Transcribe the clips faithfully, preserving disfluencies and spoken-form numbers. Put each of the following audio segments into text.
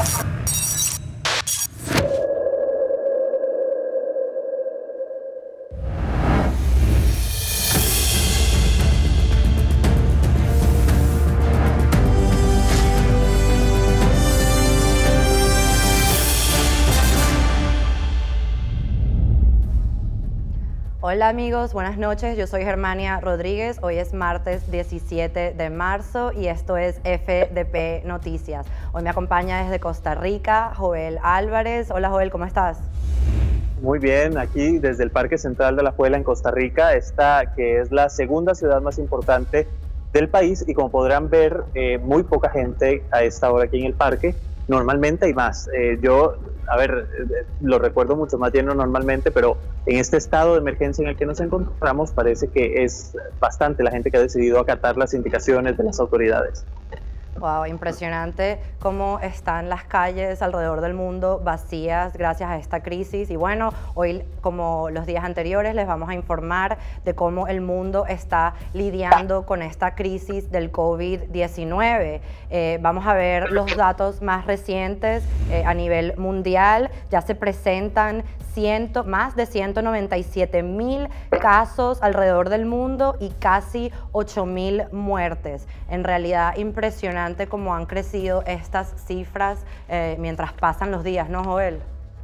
Hola amigos, buenas noches, yo soy Germania Rodríguez, hoy es martes diecisiete de marzo y esto es F D P Noticias. Hoy me acompaña desde Costa Rica Joel Álvarez. Hola Joel, ¿cómo estás? Muy bien, aquí desde el Parque Central de Alajuela en Costa Rica, esta que es la segunda ciudad más importante del país y como podrán ver, eh, muy poca gente a esta hora aquí en el parque. Normalmente hay más. Eh, yo, a ver, eh, lo recuerdo mucho más lleno normalmente, pero en este estado de emergencia en el que nos encontramos parece que es bastante la gente que ha decidido acatar las indicaciones de las autoridades. Wow, impresionante cómo están las calles alrededor del mundo vacías gracias a esta crisis. Y bueno, hoy, como los días anteriores, les vamos a informar de cómo el mundo está lidiando con esta crisis del COVID diecinueve. Eh, vamos a ver los datos más recientes eh, a nivel mundial. Ya se presentan ciento, más de ciento noventa y siete mil casos alrededor del mundo y casi ocho mil muertes. En realidad, impresionante cómo han crecido estas cifras eh, mientras pasan los días, ¿no, Joel?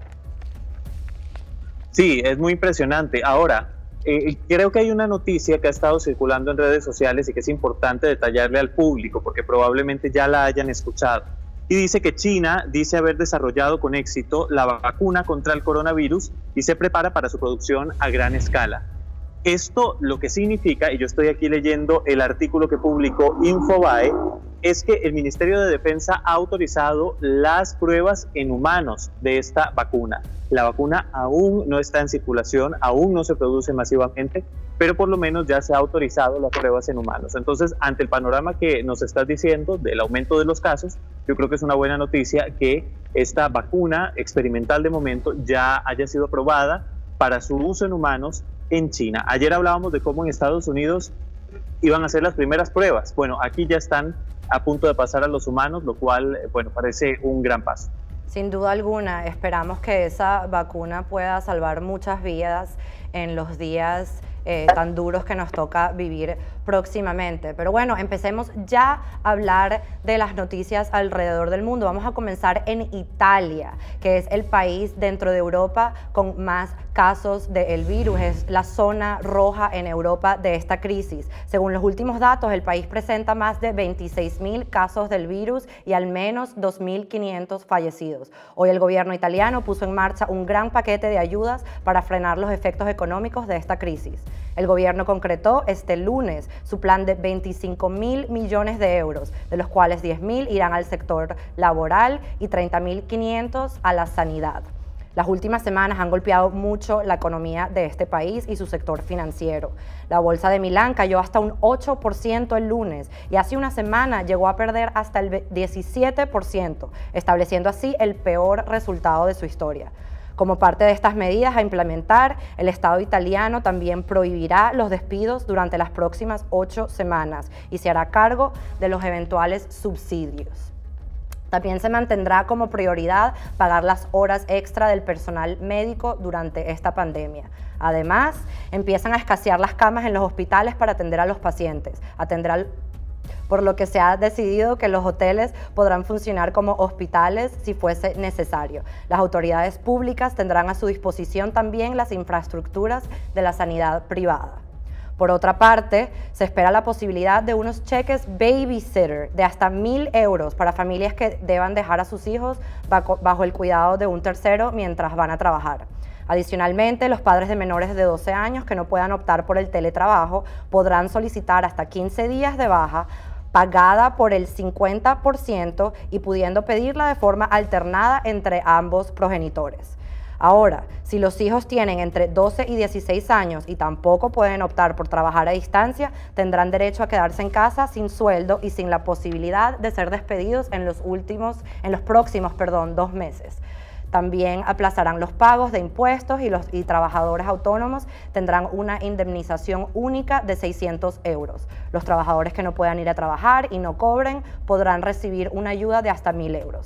Sí, es muy impresionante. Ahora, eh, creo que hay una noticia que ha estado circulando en redes sociales y que es importante detallarle al público porque probablemente ya la hayan escuchado. Y dice que China dice haber desarrollado con éxito la vacuna contra el coronavirus y se prepara para su producción a gran escala. Esto lo que significa, y yo estoy aquí leyendo el artículo que publicó Infobae, es que el Ministerio de Defensa ha autorizado las pruebas en humanos de esta vacuna. La vacuna aún no está en circulación, aún no se produce masivamente, pero por lo menos ya se ha autorizado las pruebas en humanos. Entonces, ante el panorama que nos estás diciendo del aumento de los casos, yo creo que es una buena noticia que esta vacuna experimental de momento ya haya sido aprobada para su uso en humanos en China. Ayer hablábamos de cómo en Estados Unidos iban a hacer las primeras pruebas. Bueno, aquí ya están a punto de pasar a los humanos, lo cual, bueno, parece un gran paso. Sin duda alguna, esperamos que esa vacuna pueda salvar muchas vidas en los días eh, tan duros que nos toca vivir próximamente. Pero bueno, empecemos ya a hablar de las noticias alrededor del mundo. Vamos a comenzar en Italia, que es el país dentro de Europa con más casos del virus. Es la zona roja en Europa de esta crisis. Según los últimos datos, el país presenta más de veintiséis mil casos del virus y al menos dos mil quinientos fallecidos. Hoy el gobierno italiano puso en marcha un gran paquete de ayudas para frenar los efectos económicos de esta crisis. El gobierno concretó este lunes su plan de veinticinco mil millones de euros, de los cuales diez mil irán al sector laboral y treinta mil quinientos a la sanidad. Las últimas semanas han golpeado mucho la economía de este país y su sector financiero. La bolsa de Milán cayó hasta un ocho por ciento el lunes y hace una semana llegó a perder hasta el diecisiete por ciento, estableciendo así el peor resultado de su historia. Como parte de estas medidas a implementar, el Estado italiano también prohibirá los despidos durante las próximas ocho semanas y se hará cargo de los eventuales subsidios. También se mantendrá como prioridad pagar las horas extra del personal médico durante esta pandemia. Además, empiezan a escasear las camas en los hospitales para atender a los pacientes, atender al por lo que se ha decidido que los hoteles podrán funcionar como hospitales si fuese necesario. Las autoridades públicas tendrán a su disposición también las infraestructuras de la sanidad privada. Por otra parte, se espera la posibilidad de unos cheques babysitter de hasta mil euros para familias que deban dejar a sus hijos bajo el cuidado de un tercero mientras van a trabajar. Adicionalmente, los padres de menores de doce años que no puedan optar por el teletrabajo podrán solicitar hasta quince días de baja pagada por el cincuenta por ciento y pudiendo pedirla de forma alternada entre ambos progenitores. Ahora, si los hijos tienen entre doce y dieciséis años y tampoco pueden optar por trabajar a distancia, tendrán derecho a quedarse en casa sin sueldo y sin la posibilidad de ser despedidos en los últimos, en los próximos, perdón, dos meses. También aplazarán los pagos de impuestos y los y trabajadores autónomos tendrán una indemnización única de seiscientos euros. Los trabajadores que no puedan ir a trabajar y no cobren podrán recibir una ayuda de hasta mil euros.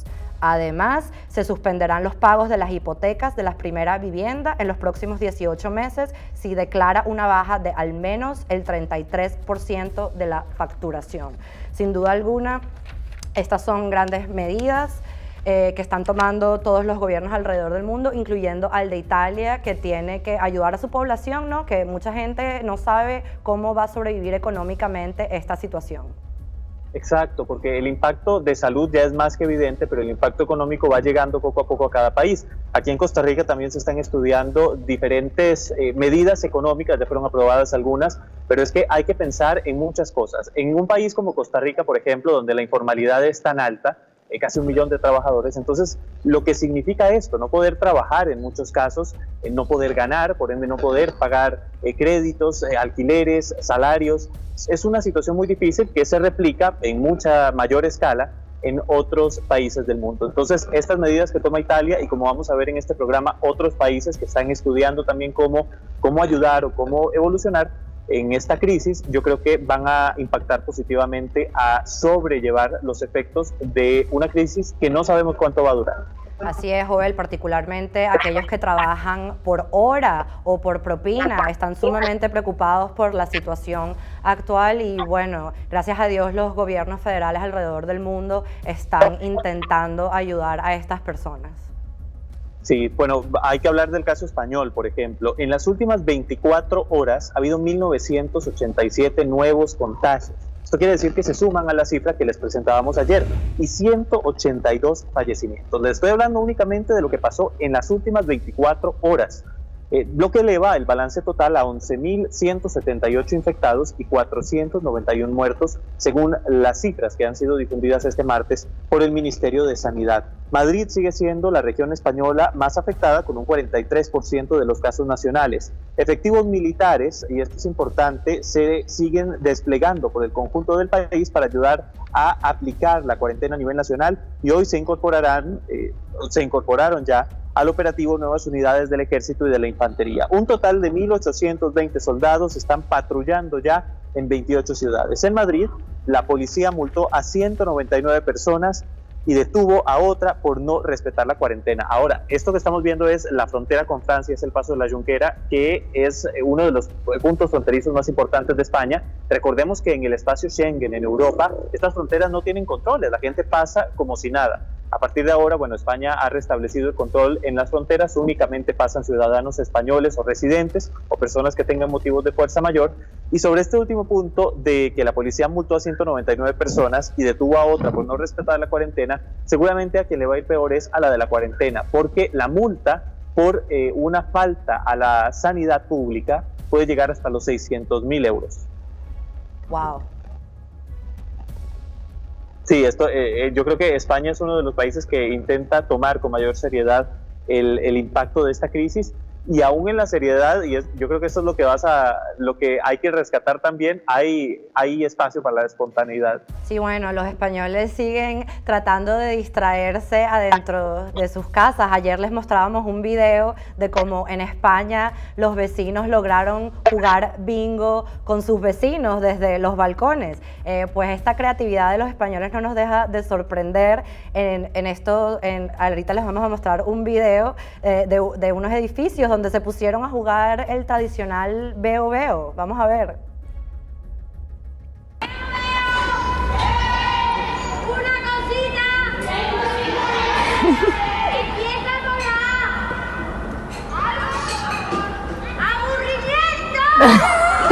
Además, se suspenderán los pagos de las hipotecas de la primera vivienda en los próximos dieciocho meses si declara una baja de al menos el treinta y tres por ciento de la facturación. Sin duda alguna, estas son grandes medidas eh, que están tomando todos los gobiernos alrededor del mundo, incluyendo al de Italia, que tiene que ayudar a su población, ¿no? Que mucha gente no sabe cómo va a sobrevivir económicamente esta situación. Exacto, porque el impacto de salud ya es más que evidente, pero el impacto económico va llegando poco a poco a cada país. Aquí en Costa Rica también se están estudiando diferentes eh, medidas económicas, ya fueron aprobadas algunas, pero es que hay que pensar en muchas cosas. En un país como Costa Rica, por ejemplo, donde la informalidad es tan alta, eh, casi un millón de trabajadores, entonces lo que significa esto, no poder trabajar en muchos casos, eh, no poder ganar, por ende no poder pagar eh, créditos, eh, alquileres, salarios, es una situación muy difícil que se replica en mucha mayor escala en otros países del mundo. Entonces, estas medidas que toma Italia y como vamos a ver en este programa, otros países que están estudiando también cómo, cómo ayudar o cómo evolucionar en esta crisis, yo creo que van a impactar positivamente a sobrellevar los efectos de una crisis que no sabemos cuánto va a durar. Así es, Joel, particularmente aquellos que trabajan por hora o por propina están sumamente preocupados por la situación actual y bueno, gracias a Dios los gobiernos federales alrededor del mundo están intentando ayudar a estas personas. Sí, bueno, hay que hablar del caso español, por ejemplo. En las últimas veinticuatro horas ha habido mil novecientos ochenta y siete nuevos contagios. Esto quiere decir que se suman a la cifra que les presentábamos ayer y ciento ochenta y dos fallecimientos. Les estoy hablando únicamente de lo que pasó en las últimas veinticuatro horas, eh, lo que eleva el balance total a once mil ciento setenta y ocho infectados y cuatrocientos noventa y uno muertos, según las cifras que han sido difundidas este martes por el Ministerio de Sanidad. Madrid sigue siendo la región española más afectada con un cuarenta y tres por ciento de los casos nacionales. Efectivos militares, y esto es importante, se siguen desplegando por el conjunto del país para ayudar a aplicar la cuarentena a nivel nacional y hoy se incorporarán, eh, se incorporaron ya al operativo nuevas unidades del Ejército y de la Infantería. Un total de mil ochocientos veinte soldados están patrullando ya en veintiocho ciudades. En Madrid, la policía multó a ciento noventa y nueve personas y detuvo a otra por no respetar la cuarentena. Ahora, esto que estamos viendo es la frontera con Francia, es el Paso de la Junquera, que es uno de los puntos fronterizos más importantes de España. Recordemos que en el espacio Schengen, en Europa, estas fronteras no tienen controles, la gente pasa como si nada. A partir de ahora, bueno, España ha restablecido el control en las fronteras, únicamente pasan ciudadanos españoles o residentes o personas que tengan motivos de fuerza mayor. Y sobre este último punto de que la policía multó a ciento noventa y nueve personas y detuvo a otra por no respetar la cuarentena, seguramente a quien le va a ir peor es a la de la cuarentena, porque la multa por eh, una falta a la sanidad pública puede llegar hasta los seiscientos mil euros. Wow. Sí, esto, eh, yo creo que España es uno de los países que intenta tomar con mayor seriedad el, el impacto de esta crisis y aún en la seriedad, y es, yo creo que eso es lo que vas a, lo que hay que rescatar también, hay, hay espacio para la espontaneidad. Sí, bueno, los españoles siguen tratando de distraerse adentro de sus casas. Ayer les mostrábamos un video de cómo en España los vecinos lograron jugar bingo con sus vecinos desde los balcones. Eh, pues esta creatividad de los españoles no nos deja de sorprender. En, en esto, en, ahorita les vamos a mostrar un video eh, de, de unos edificios donde se pusieron a jugar el tradicional veo veo. Vamos a ver. ¡Una cosita! ¡Empieza con A! ¡Aburrimiento!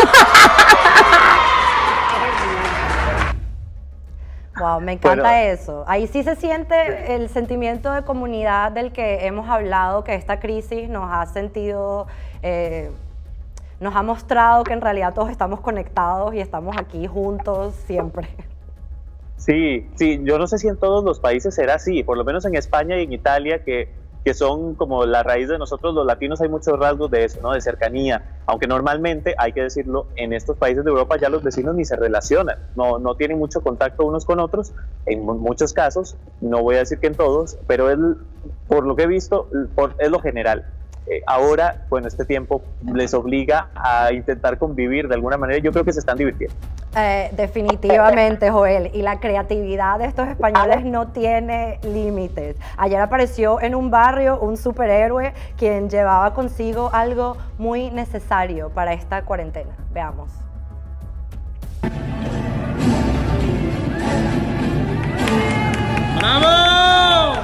Wow, me encanta Bueno, eso. Ahí sí se siente el sentimiento de comunidad del que hemos hablado, que esta crisis nos ha sentido, eh, nos ha mostrado que en realidad todos estamos conectados y estamos aquí juntos siempre. sí, sí, yo no sé si en todos los países será así, por lo menos en España y en Italia, que, que son como la raíz de nosotros los latinos, hay muchos rasgos de eso, ¿no? De cercanía, aunque normalmente, hay que decirlo, en estos países de Europa ya los vecinos ni se relacionan, no, no tienen mucho contacto unos con otros, en muchos casos, no voy a decir que en todos, pero es, por lo que he visto, por, es lo general. Eh, ahora, bueno, este tiempo les obliga a intentar convivir de alguna manera. Yo creo que se están divirtiendo. Eh, definitivamente, Joel, y la creatividad de estos españoles no tiene límites. Ayer apareció en un barrio un superhéroe quien llevaba consigo algo muy necesario para esta cuarentena. Veamos. ¡Bravo!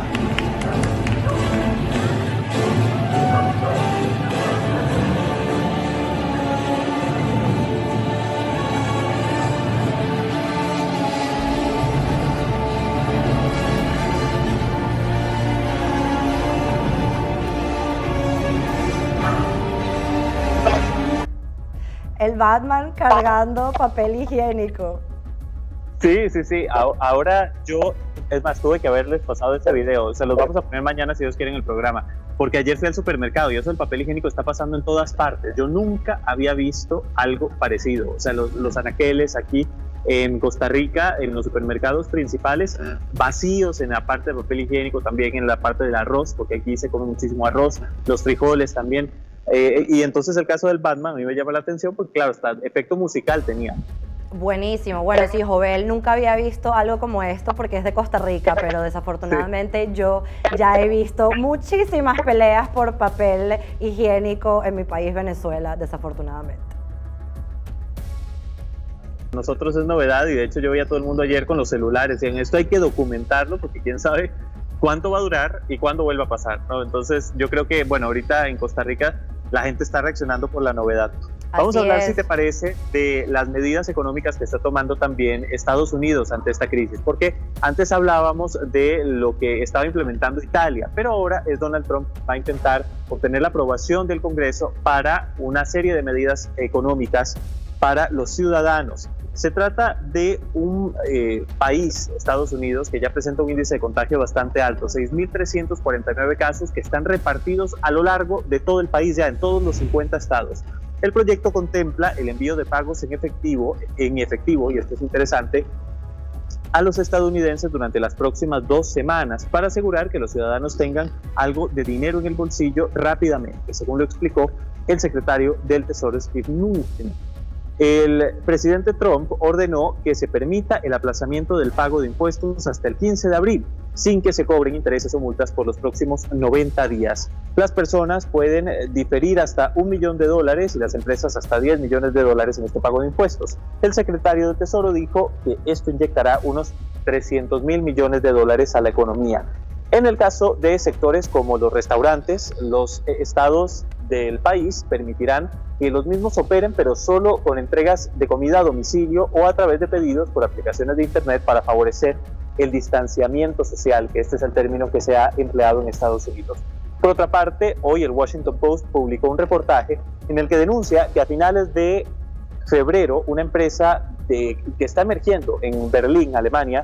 El Batman cargando papel higiénico. Sí, sí, sí. Ahora yo, es más, tuve que haberles pasado este video. Se los vamos a poner mañana si Dios quiere en el programa. Porque ayer fui al supermercado y eso del papel higiénico está pasando en todas partes. Yo nunca había visto algo parecido. O sea, los, los anaqueles aquí en Costa Rica, en los supermercados principales, vacíos en la parte de papel higiénico, también en la parte del arroz, porque aquí se come muchísimo arroz, los frijoles también. Eh, y entonces el caso del Batman a mí me llama la atención porque, claro, hasta efecto musical tenía. Buenísimo. Bueno, sí, Jovel nunca había visto algo como esto porque es de Costa Rica, pero desafortunadamente sí, yo ya he visto muchísimas peleas por papel higiénico en mi país, Venezuela, desafortunadamente. Nosotros es novedad y de hecho yo veía a todo el mundo ayer con los celulares y en esto hay que documentarlo porque quién sabe cuánto va a durar y cuándo vuelva a pasar, ¿no? Entonces yo creo que, bueno, ahorita en Costa Rica la gente está reaccionando por la novedad. Vamos a hablar, es. si te parece, de las medidas económicas que está tomando también Estados Unidos ante esta crisis, porque antes hablábamos de lo que estaba implementando Italia, pero ahora es Donald Trump va a intentar obtener la aprobación del Congreso para una serie de medidas económicas para los ciudadanos. Se trata de un eh, país, Estados Unidos, que ya presenta un índice de contagio bastante alto, seis mil trescientos cuarenta y nueve casos que están repartidos a lo largo de todo el país, ya en todos los cincuenta estados. El proyecto contempla el envío de pagos en efectivo, en efectivo, y esto es interesante, a los estadounidenses durante las próximas dos semanas para asegurar que los ciudadanos tengan algo de dinero en el bolsillo rápidamente, según lo explicó el secretario del Tesoro, Steve Mnuchin. El presidente Trump ordenó que se permita el aplazamiento del pago de impuestos hasta el quince de abril, sin que se cobren intereses o multas por los próximos noventa días. Las personas pueden diferir hasta un millón de dólares y las empresas hasta diez millones de dólares en este pago de impuestos. El secretario del Tesoro dijo que esto inyectará unos trescientos mil millones de dólares a la economía. En el caso de sectores como los restaurantes, los estados del país permitirán que los mismos operen, pero solo con entregas de comida a domicilio o a través de pedidos por aplicaciones de internet para favorecer el distanciamiento social, que este es el término que se ha empleado en Estados Unidos. Por otra parte, hoy el Washington Post publicó un reportaje en el que denuncia que a finales de febrero una empresa de, que está emergiendo en Berlín, Alemania,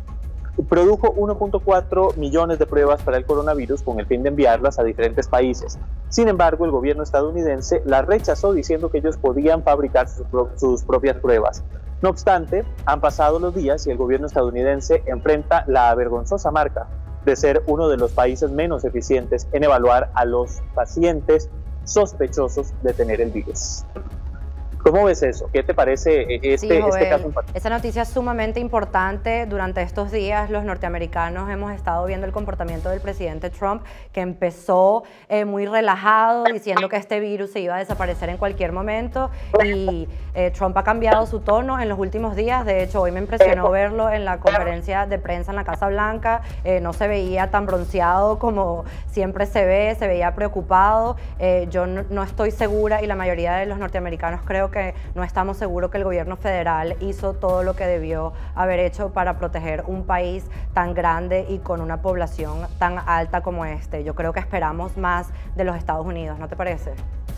produjo uno punto cuatro millones de pruebas para el coronavirus con el fin de enviarlas a diferentes países. Sin embargo, el gobierno estadounidense las rechazó diciendo que ellos podían fabricar sus, sus propias pruebas. No obstante, han pasado los días y el gobierno estadounidense enfrenta la vergonzosa marca de ser uno de los países menos eficientes en evaluar a los pacientes sospechosos de tener el virus. ¿Cómo ves eso? ¿Qué te parece este, sí, Joel, este caso en particular? Esa noticia es sumamente importante. Durante estos días los norteamericanos hemos estado viendo el comportamiento del presidente Trump, que empezó eh, muy relajado, diciendo que este virus se iba a desaparecer en cualquier momento, y eh, Trump ha cambiado su tono en los últimos días. De hecho, hoy me impresionó verlo en la conferencia de prensa en la Casa Blanca. Eh, no se veía tan bronceado como siempre se ve, se veía preocupado. Eh, yo no, no estoy segura, y la mayoría de los norteamericanos creo que que no estamos seguros que el gobierno federal hizo todo lo que debió haber hecho para proteger un país tan grande y con una población tan alta como este. Yo creo que esperamos más de los Estados Unidos, ¿no te parece?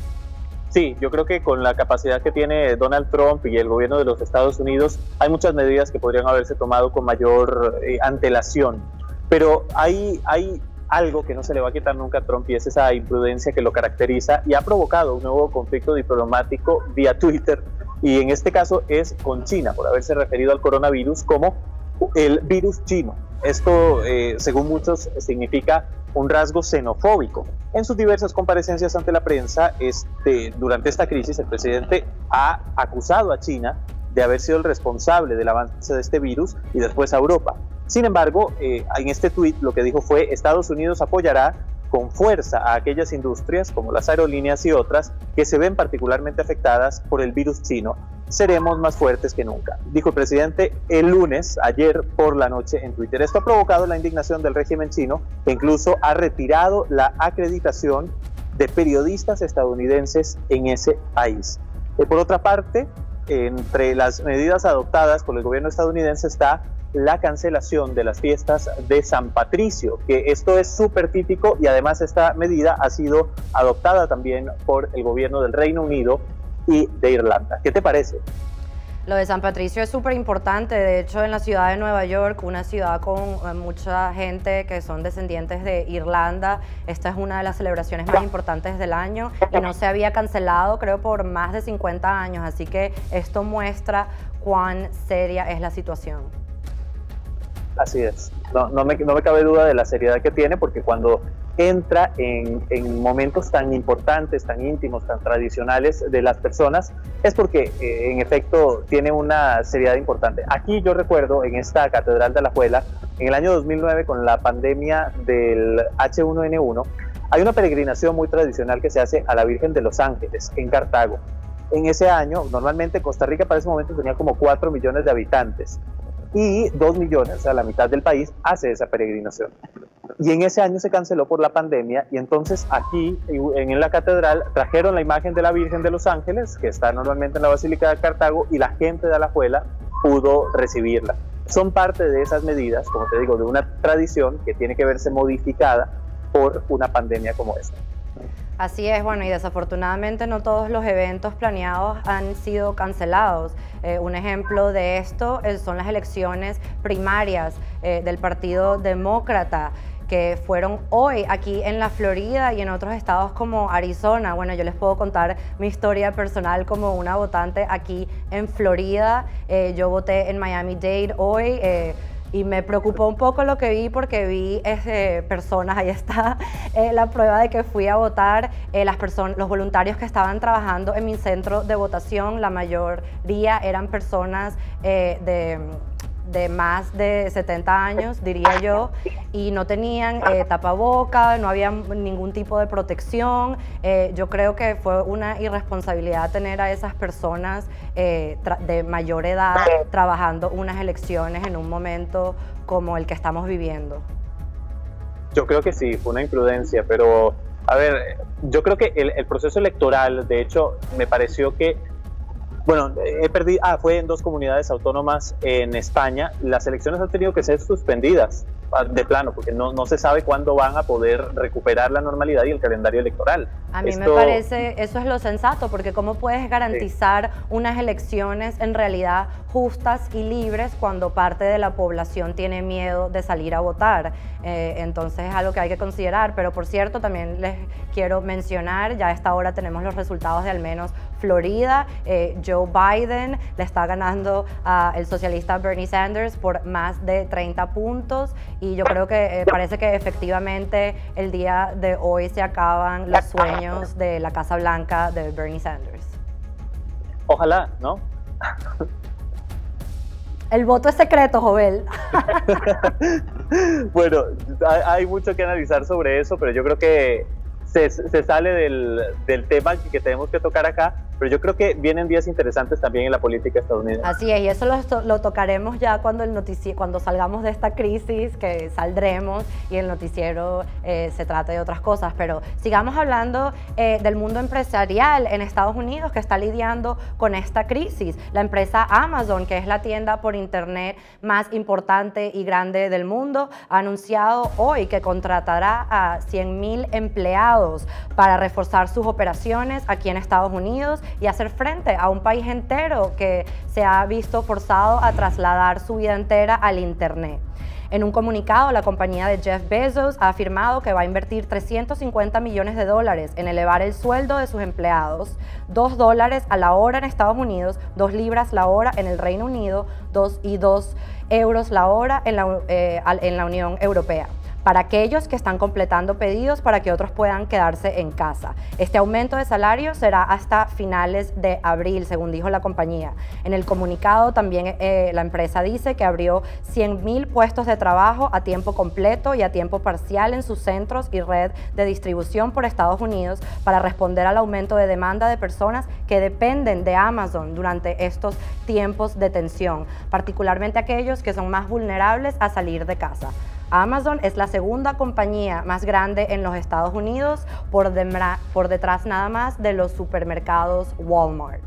Sí, yo creo que con la capacidad que tiene Donald Trump y el gobierno de los Estados Unidos hay muchas medidas que podrían haberse tomado con mayor eh, antelación, pero hay, hay algo que no se le va a quitar nunca a Trump, y es esa imprudencia que lo caracteriza y ha provocado un nuevo conflicto diplomático vía Twitter, y en este caso es con China, por haberse referido al coronavirus como el virus chino. esto, eh, según muchos, significa un rasgo xenofóbico. En sus diversas comparecencias ante la prensa, este, durante esta crisis, el presidente ha acusado a China de haber sido el responsable del avance de este virus y después a Europa. Sin embargo, eh, en este tuit lo que dijo fue: Estados Unidos apoyará con fuerza a aquellas industrias como las aerolíneas y otras que se ven particularmente afectadas por el virus chino. Seremos más fuertes que nunca, dijo el presidente el lunes, ayer por la noche, en Twitter. Esto ha provocado la indignación del régimen chino, que incluso ha retirado la acreditación de periodistas estadounidenses en ese país. Eh, por otra parte, entre las medidas adoptadas por el gobierno estadounidense está la cancelación de las fiestas de San Patricio, que esto es súper típico, y además esta medida ha sido adoptada también por el gobierno del Reino Unido y de Irlanda. ¿Qué te parece? Lo de San Patricio es súper importante. De hecho, en la ciudad de Nueva York, una ciudad con eh, mucha gente que son descendientes de Irlanda, esta es una de las celebraciones más importantes del año y no se había cancelado, creo, por más de cincuenta años. Así que esto muestra cuán seria es la situación. Así es, no, no, me, no me cabe duda de la seriedad que tiene, porque cuando entra en, en momentos tan importantes, tan íntimos, tan tradicionales de las personas, es porque eh, en efecto tiene una seriedad importante. Aquí yo recuerdo en esta Catedral de Alajuela, en el año dos mil nueve, con la pandemia del H uno N uno, hay una peregrinación muy tradicional que se hace a la Virgen de los Ángeles en Cartago. En ese año, normalmente Costa Rica para ese momento tenía como cuatro millones de habitantes. Y dos millones, o sea, la mitad del país, hace esa peregrinación. Y en ese año se canceló por la pandemia, y entonces aquí, en la catedral, trajeron la imagen de la Virgen de los Ángeles, que está normalmente en la Basílica de Cartago, y la gente de Alajuela pudo recibirla. Son parte de esas medidas, como te digo, de una tradición que tiene que verse modificada por una pandemia como esta. Así es, bueno, y desafortunadamente no todos los eventos planeados han sido cancelados. Eh, un ejemplo de esto eh, son las elecciones primarias eh, del Partido Demócrata, que fueron hoy aquí en la Florida y en otros estados como Arizona. Bueno, yo les puedo contar mi historia personal como una votante aquí en Florida. Eh, yo voté en Miami-Dade hoy. Eh, Y me preocupó un poco lo que vi, porque vi eh, personas, ahí está eh, la prueba de que fui a votar, eh, las personas, los voluntarios que estaban trabajando en mi centro de votación, la mayoría eran personas eh, de, de más de setenta años, diría yo, y no tenían eh, tapaboca, no había ningún tipo de protección. Eh, yo creo que fue una irresponsabilidad tener a esas personas eh, de mayor edad trabajando unas elecciones en un momento como el que estamos viviendo. Yo creo que sí, fue una imprudencia, pero a ver, yo creo que el, el proceso electoral, de hecho, me pareció que Bueno, he perdido, ah, fue en dos comunidades autónomas en España. Las elecciones han tenido que ser suspendidas de plano, porque no, no se sabe cuándo van a poder recuperar la normalidad y el calendario electoral. A mí Esto... me parece, eso es lo sensato, porque ¿cómo puedes garantizar sí. unas elecciones en realidad justas y libres cuando parte de la población tiene miedo de salir a votar? Eh, entonces es algo que hay que considerar. Pero por cierto, también les quiero mencionar, ya a esta hora tenemos los resultados de al menos Florida. eh, Joe Biden le está ganando al socialista Bernie Sanders por más de treinta puntos, y yo creo que eh, parece que efectivamente el día de hoy se acaban los sueños de la Casa Blanca de Bernie Sanders. Ojalá, ¿no? El voto es secreto, Jovel. Bueno, hay mucho que analizar sobre eso, pero yo creo que se, se sale del, del tema que tenemos que tocar acá, pero yo creo que vienen días interesantes también en la política estadounidense. Así es, y eso lo, lo tocaremos ya cuando, el notici cuando salgamos de esta crisis, que saldremos y el noticiero eh, se trate de otras cosas. Pero sigamos hablando eh, del mundo empresarial en Estados Unidos, que está lidiando con esta crisis. La empresa Amazon, que es la tienda por internet más importante y grande del mundo, ha anunciado hoy que contratará a cien mil empleados para reforzar sus operaciones aquí en Estados Unidos y hacer frente a un país entero que se ha visto forzado a trasladar su vida entera al internet. En un comunicado, la compañía de Jeff Bezos ha afirmado que va a invertir trescientos cincuenta millones de dólares en elevar el sueldo de sus empleados, dos dólares a la hora en Estados Unidos, dos libras la hora en el Reino Unido, dos y dos euros la hora en la, eh, en la Unión Europea, para aquellos que están completando pedidos para que otros puedan quedarse en casa. Este aumento de salario será hasta finales de abril, según dijo la compañía. En el comunicado también eh, la empresa dice que abrió cien mil puestos de trabajo a tiempo completo y a tiempo parcial en sus centros y red de distribución por Estados Unidos para responder al aumento de demanda de personas que dependen de Amazon durante estos tiempos de tensión, particularmente aquellos que son más vulnerables a salir de casa. Amazon es la segunda compañía más grande en los Estados Unidos, por, de, por detrás nada más de los supermercados Walmart.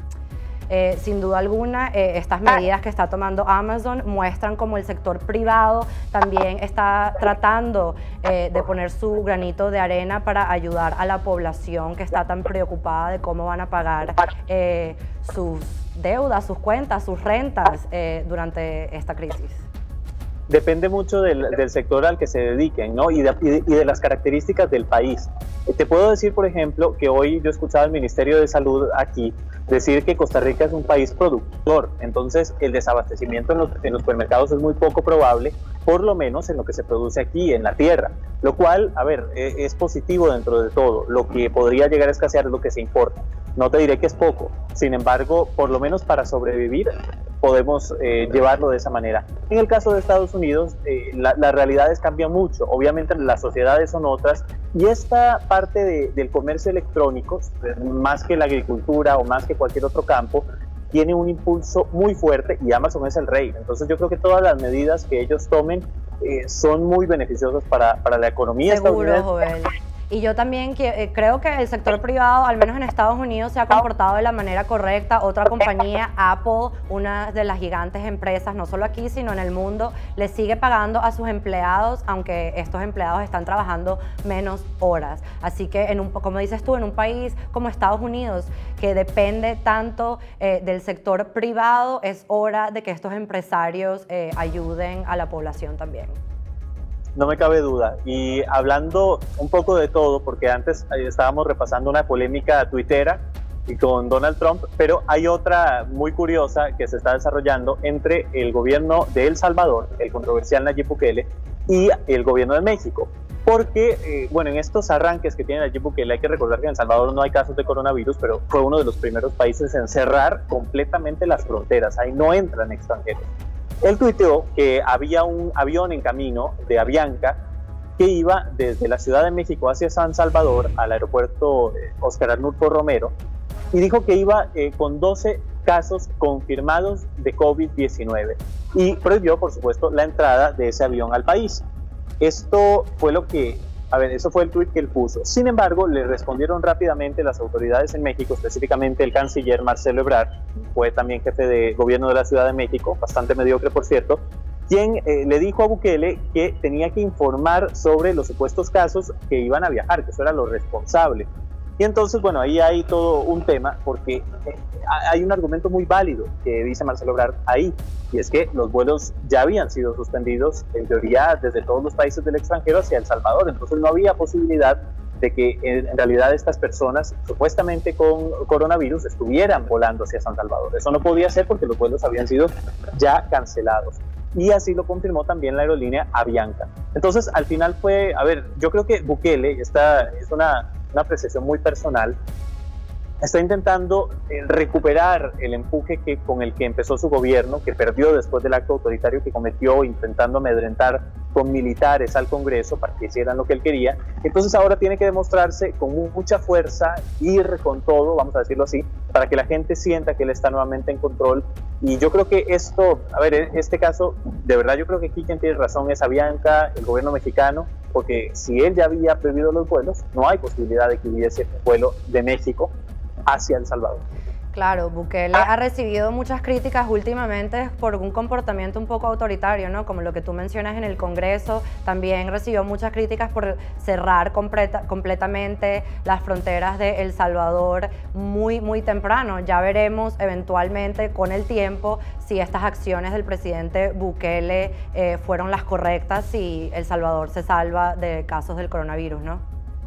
Eh, sin duda alguna, eh, estas medidas que está tomando Amazon muestran cómo el sector privado también está tratando eh, de poner su granito de arena para ayudar a la población que está tan preocupada de cómo van a pagar eh, sus deudas, sus cuentas, sus rentas eh, durante esta crisis. Depende mucho del, del sector al que se dediquen, ¿no? Y de, y, de, y de las características del país. Te puedo decir, por ejemplo, que hoy yo escuchaba al Ministerio de Salud aquí decir que Costa Rica es un país productor, entonces el desabastecimiento en los, en los supermercados es muy poco probable, por lo menos en lo que se produce aquí en la tierra, lo cual, a ver, es positivo dentro de todo. Lo que podría llegar a escasear es lo que se importa. No te diré que es poco, sin embargo, por lo menos para sobrevivir podemos eh, llevarlo de esa manera. En el caso de Estados Unidos, eh, la, las realidades cambian mucho, obviamente las sociedades son otras, y esta parte de, del comercio electrónico, más que la agricultura o más que cualquier otro campo, tiene un impulso muy fuerte y Amazon es el rey. Entonces yo creo que todas las medidas que ellos tomen eh, son muy beneficiosas para, para la economía estadounidense. Joel. Y yo también que, eh, creo que el sector privado, al menos en Estados Unidos, se ha comportado de la manera correcta. Otra compañía, Apple, una de las gigantes empresas, no solo aquí, sino en el mundo, le sigue pagando a sus empleados, aunque estos empleados están trabajando menos horas. Así que, en un, como dices tú, en un país como Estados Unidos, que depende tanto eh, del sector privado, es hora de que estos empresarios eh, ayuden a la población también. No me cabe duda. Y hablando un poco de todo, porque antes estábamos repasando una polémica tuitera y con Donald Trump, pero hay otra muy curiosa que se está desarrollando entre el gobierno de El Salvador, el controversial Nayib Bukele, y el gobierno de México. Porque, eh, bueno, en estos arranques que tiene Nayib Bukele, hay que recordar que en El Salvador no hay casos de coronavirus, pero fue uno de los primeros países en cerrar completamente las fronteras. Ahí no entran extranjeros. Él tuiteó que había un avión en camino de Avianca que iba desde la Ciudad de México hacia San Salvador al aeropuerto Óscar Arnulfo Romero, y dijo que iba eh, con doce casos confirmados de COVID diecinueve y prohibió, por supuesto, la entrada de ese avión al país. Esto fue lo que, a ver, eso fue el tuit que él puso. Sin embargo, le respondieron rápidamente las autoridades en México, específicamente el canciller Marcelo Ebrard, fue también jefe de gobierno de la Ciudad de México, bastante mediocre por cierto, quien eh, le dijo a Bukele que tenía que informar sobre los supuestos casos que iban a viajar, que eso era lo responsable. Y entonces, bueno, ahí hay todo un tema, porque eh, hay un argumento muy válido que dice Marcelo Ebrard ahí, y es que los vuelos ya habían sido suspendidos, en teoría, desde todos los países del extranjero hacia El Salvador, entonces no había posibilidad de que en realidad estas personas, supuestamente con coronavirus, estuvieran volando hacia San Salvador. Eso no podía ser porque los vuelos habían sido ya cancelados. Y así lo confirmó también la aerolínea Avianca. Entonces, al final fue, a ver, yo creo que Bukele, esta es una, una apreciación muy personal, está intentando eh, recuperar el empuje que, con el que empezó su gobierno, que perdió después del acto autoritario que cometió, intentando amedrentar con militares al Congreso para que hicieran lo que él quería. Entonces ahora tiene que demostrarse con mucha fuerza, ir con todo, vamos a decirlo así, para que la gente sienta que él está nuevamente en control. Y yo creo que esto, a ver, en este caso, de verdad yo creo que aquí quien tiene razón es Avianca, el gobierno mexicano, porque si él ya había prohibido los vuelos, no hay posibilidad de que hubiese un vuelo de México hacia El Salvador. Claro, Bukele ha recibido muchas críticas últimamente por un comportamiento un poco autoritario, ¿no? Como lo que tú mencionas en el Congreso. También recibió muchas críticas por cerrar completa, completamente las fronteras de El Salvador muy, muy temprano. Ya veremos eventualmente con el tiempo si estas acciones del presidente Bukele eh, fueron las correctas, si El Salvador se salva de casos del coronavirus, ¿no?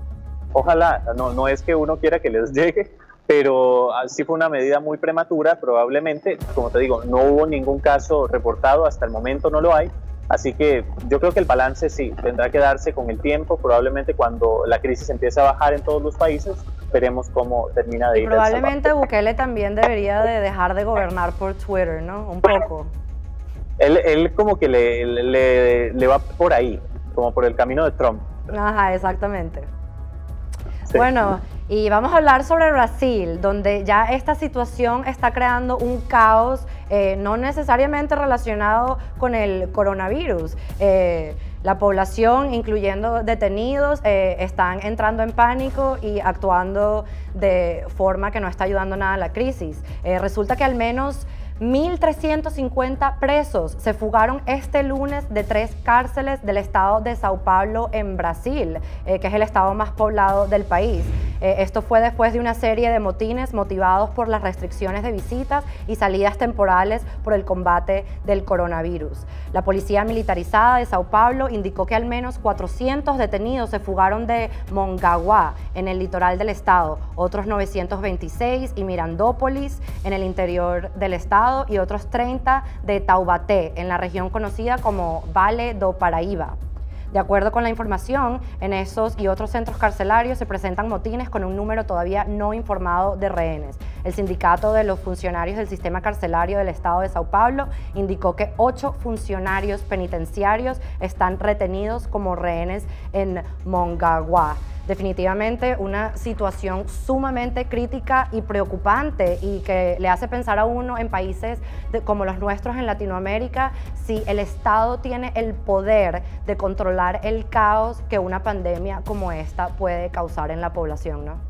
Ojalá, no, no es que uno quiera que les llegue, pero sí fue una medida muy prematura, probablemente, como te digo, no hubo ningún caso reportado, hasta el momento no lo hay, así que yo creo que el balance sí, tendrá que darse con el tiempo, probablemente cuando la crisis empiece a bajar en todos los países, veremos cómo termina de ir. Probablemente Bukele también debería de dejar de gobernar por Twitter, ¿no? Un poco. Él, él como que le, le, le va por ahí, como por el camino de Trump. Ajá, exactamente. Sí. Bueno, y vamos a hablar sobre Brasil, donde ya esta situación está creando un caos, eh, no necesariamente relacionado con el coronavirus. Eh, la población, incluyendo detenidos, eh, están entrando en pánico y actuando de forma que no está ayudando nada a la crisis. Eh, resulta que al menos mil trescientos cincuenta presos se fugaron este lunes de tres cárceles del estado de Sao Paulo en Brasil, eh, que es el estado más poblado del país. Eh, esto fue después de una serie de motines motivados por las restricciones de visitas y salidas temporales por el combate del coronavirus. La policía militarizada de Sao Paulo indicó que al menos cuatrocientos detenidos se fugaron de Mongaguá, en el litoral del estado, otros novecientos veintiséis y Mirandópolis, en el interior del estado, y otros treinta de Taubaté, en la región conocida como Vale do Paraíba. De acuerdo con la información, en esos y otros centros carcelarios se presentan motines con un número todavía no informado de rehenes. El sindicato de los funcionarios del sistema carcelario del estado de Sao Paulo indicó que ocho funcionarios penitenciarios están retenidos como rehenes en Mongaguá. Definitivamente una situación sumamente crítica y preocupante, y que le hace pensar a uno en países de, como los nuestros en Latinoamérica, si el Estado tiene el poder de controlar el caos que una pandemia como esta puede causar en la población, ¿no?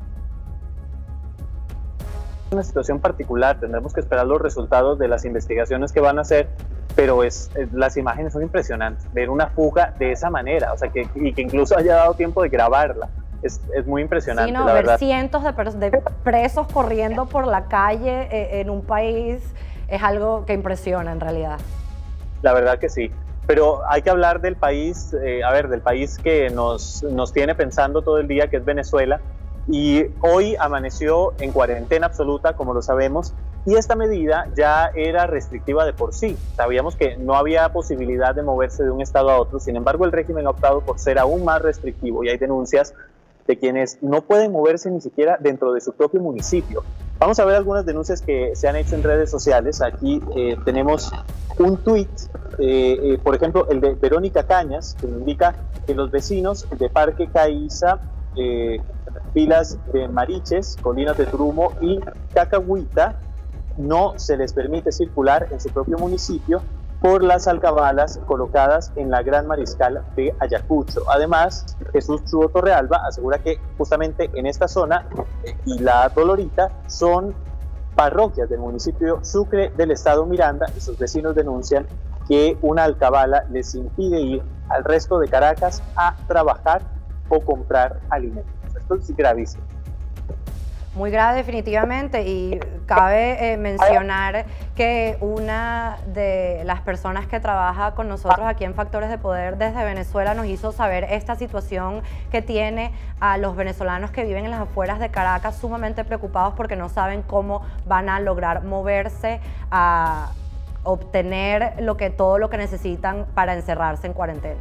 Una situación particular, tendremos que esperar los resultados de las investigaciones que van a hacer, pero es, es, las imágenes son impresionantes, ver una fuga de esa manera, o sea, que, y que incluso haya dado tiempo de grabarla, es, es muy impresionante. Sí, no, la ver verdad. cientos de, de presos corriendo por la calle eh, en un país es algo que impresiona en realidad. La verdad que sí, pero hay que hablar del país, eh, a ver, del país que nos, nos tiene pensando todo el día, que es Venezuela. Y hoy amaneció en cuarentena absoluta, como lo sabemos, y esta medida ya era restrictiva de por sí. Sabíamos que no había posibilidad de moverse de un estado a otro, sin embargo el régimen ha optado por ser aún más restrictivo, y hay denuncias de quienes no pueden moverse ni siquiera dentro de su propio municipio. Vamos a ver algunas denuncias que se han hecho en redes sociales. Aquí eh, tenemos un tuit, eh, eh, por ejemplo, el de Verónica Cañas, que indica que los vecinos de Parque Caiza, eh, Pilas de Mariches, Colinas de Turumo y Cacahuita no se les permite circular en su propio municipio por las alcabalas colocadas en la Gran Mariscal de Ayacucho. Además, Jesús Chuo Torrealba asegura que justamente en esta zona y la Dolorita son parroquias del municipio Sucre del estado Miranda, y sus vecinos denuncian que una alcabala les impide ir al resto de Caracas a trabajar o comprar alimentos. Esto es gravísimo. Muy grave definitivamente, y cabe eh, mencionar que una de las personas que trabaja con nosotros aquí en Factores de Poder desde Venezuela nos hizo saber esta situación que tiene a los venezolanos que viven en las afueras de Caracas sumamente preocupados porque no saben cómo van a lograr moverse a obtener lo que, todo lo que necesitan para encerrarse en cuarentena.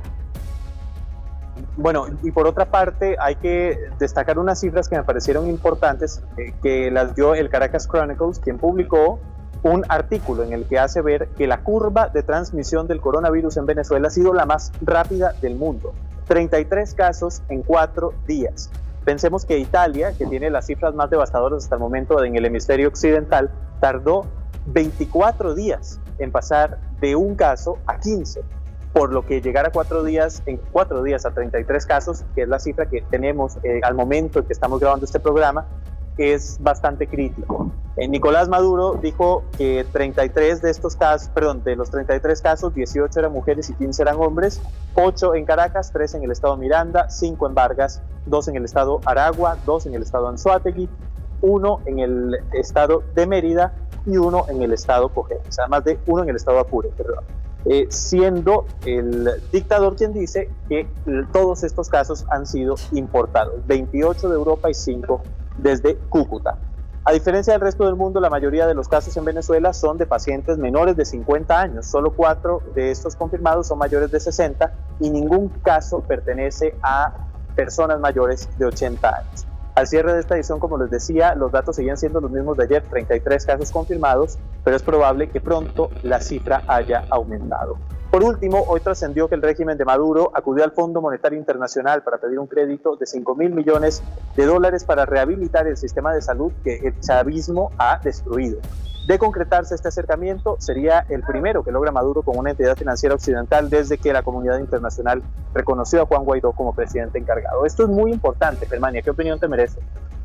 Bueno, y por otra parte hay que destacar unas cifras que me parecieron importantes, eh, que las dio el Caracas Chronicles, quien publicó un artículo en el que hace ver que la curva de transmisión del coronavirus en Venezuela ha sido la más rápida del mundo. treinta y tres casos en cuatro días. Pensemos que Italia, que tiene las cifras más devastadoras hasta el momento en el hemisferio occidental, tardó veinticuatro días en pasar de un caso a quince. Por lo que llegar a cuatro días, en cuatro días a treinta y tres casos, que es la cifra que tenemos eh, al momento en que estamos grabando este programa, es bastante crítico. Eh, Nicolás Maduro dijo que treinta y tres de estos casos, perdón, de los treinta y tres casos, dieciocho eran mujeres y quince eran hombres, ocho en Caracas, tres en el estado Miranda, cinco en Vargas, dos en el estado Aragua, dos en el estado Anzoátegui, uno en el estado de Mérida y uno en el estado Cojedes, además de uno en el estado Apure, perdón. Eh, siendo el dictador quien dice que todos estos casos han sido importados, veintiocho de Europa y cinco desde Cúcuta. A diferencia del resto del mundo, la mayoría de los casos en Venezuela son de pacientes menores de cincuenta años, solo cuatro de estos confirmados son mayores de sesenta y ningún caso pertenece a personas mayores de ochenta años. Al cierre de esta edición, como les decía, los datos seguían siendo los mismos de ayer, treinta y tres casos confirmados, pero es probable que pronto la cifra haya aumentado. Por último, hoy trascendió que el régimen de Maduro acudió al Fondo Monetario Internacional para pedir un crédito de cinco mil millones de dólares para rehabilitar el sistema de salud que el chavismo ha destruido. De concretarse este acercamiento, sería el primero que logra Maduro con una entidad financiera occidental desde que la comunidad internacional reconoció a Juan Guaidó como presidente encargado. Esto es muy importante, Germania, ¿qué opinión te merece?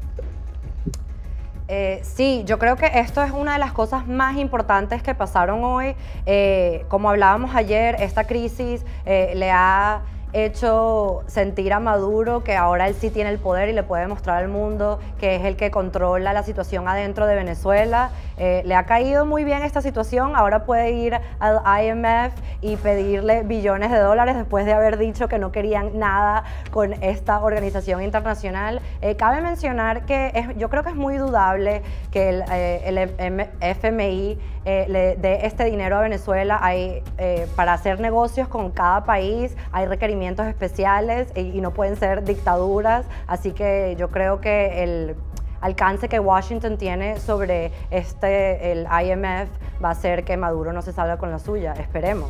Eh, sí, yo creo que esto es una de las cosas más importantes que pasaron hoy. Eh, como hablábamos ayer, esta crisis eh, le ha hecho sentir a Maduro que ahora él sí tiene el poder y le puede mostrar al mundo que es el que controla la situación adentro de Venezuela. Eh, le ha caído muy bien esta situación, ahora puede ir al I M F y pedirle billones de dólares después de haber dicho que no querían nada con esta organización internacional. Eh, cabe mencionar que es, yo creo que es muy dudable que el, eh, el F M I eh, le dé este dinero a Venezuela. Hay, eh, para hacer negocios con cada país hay requerimientos especiales y, y no pueden ser dictaduras, así que yo creo que el alcance que Washington tiene sobre este, el I M F va a hacer que Maduro no se salga con la suya, esperemos.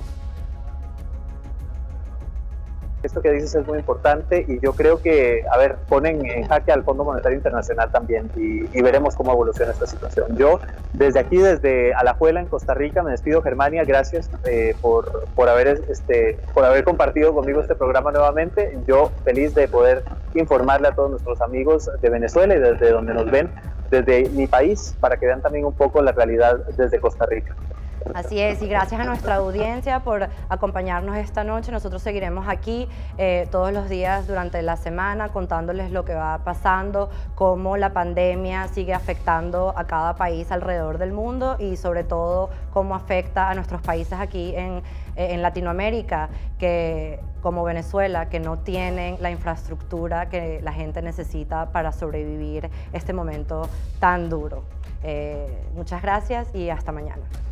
Esto que dices es muy importante y yo creo que, a ver, ponen en jaque al Fondo Monetario Internacional también y, y veremos cómo evoluciona esta situación. Yo, desde aquí, desde Alajuela, en Costa Rica, me despido, Germania, gracias eh, por, por, haber, este, por haber compartido conmigo este programa nuevamente. Yo feliz de poder informarle a todos nuestros amigos de Venezuela y desde donde nos ven, desde mi país, para que vean también un poco la realidad desde Costa Rica. Así es, y gracias a nuestra audiencia por acompañarnos esta noche. Nosotros seguiremos aquí eh, todos los días durante la semana contándoles lo que va pasando, cómo la pandemia sigue afectando a cada país alrededor del mundo y sobre todo cómo afecta a nuestros países aquí en, en Latinoamérica, que como Venezuela, que no tienen la infraestructura que la gente necesita para sobrevivir este momento tan duro. Eh, muchas gracias y hasta mañana.